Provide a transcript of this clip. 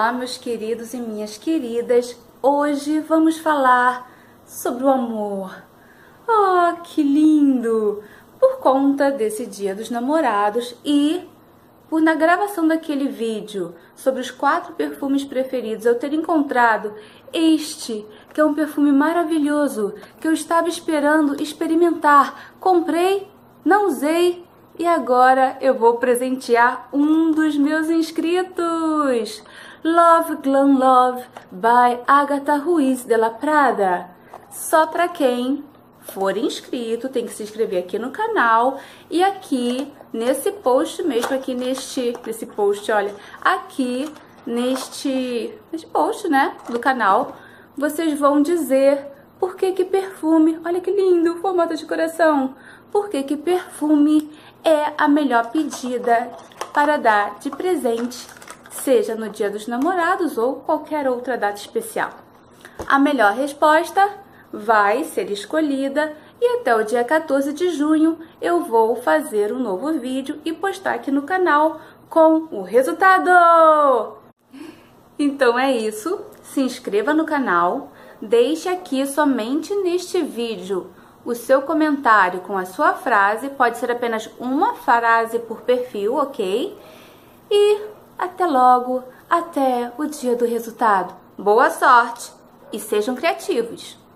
Olá, meus queridos e minhas queridas. Hoje vamos falar sobre o amor. Oh, que lindo! Por conta desse Dia dos Namorados e por na gravação daquele vídeo sobre os 4 perfumes preferidos eu ter encontrado este, que é um perfume maravilhoso, que eu estava esperando experimentar. Comprei, não usei e agora eu vou presentear um dos meus inscritos. Love Glam Love by Agatha Ruiz de la Prada. Só para quem for inscrito, tem que se inscrever aqui no canal e aqui nesse post mesmo, aqui nesse post, olha, aqui neste post, né, do canal, vocês vão dizer por que perfume, olha que lindo, formato de coração, por que perfume é a melhor pedida para dar de presente, seja no Dia dos Namorados ou qualquer outra data especial. A melhor resposta vai ser escolhida e até o dia 14 de junho eu vou fazer um novo vídeo e postar aqui no canal com o resultado. Então é isso, se inscreva no canal, deixe aqui somente neste vídeo o seu comentário com a sua frase, pode ser apenas uma frase por perfil, ok? E até logo, até o dia do resultado. Boa sorte e sejam criativos!